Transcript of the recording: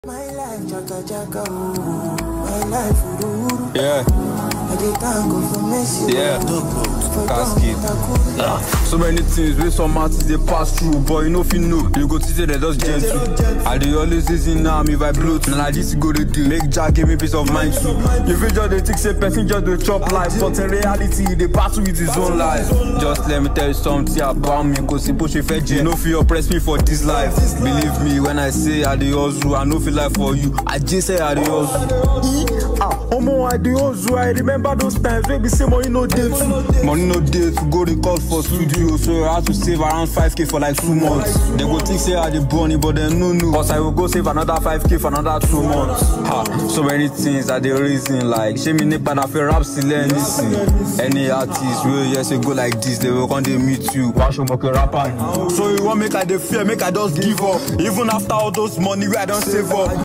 My life, Jaga, Jaga, my life, yeah. Yeah, casket. So many things where some artists they pass through, but you know if you know, you go to say they just gentle. I they always listen now, me vibe blow to, and I just go to do. Make Jack give me peace of mind too. You feel just they think say person just they chop life, but in reality they pass with his own life. Just let me tell you something about me, cause you push fed you know feel oppress me for this life. Believe me when I say I dey hustle, I know feel like for you. I just say I dey hustle. I dey hustle, I remember those times where we say money no day too. Money no day to go record for studio, so I had to save around 5k for like 2 months. They go think say I dey bunny, but then no. Cause I will go save another 5k for another 2 months. So many things I dey reason like she me nipa na fe rap still anything. Any artist will yes go like this, they will come they meet you. Why should make a rapper? So you want make I dey fear, make I just give up. Even after all those money where I don't save up.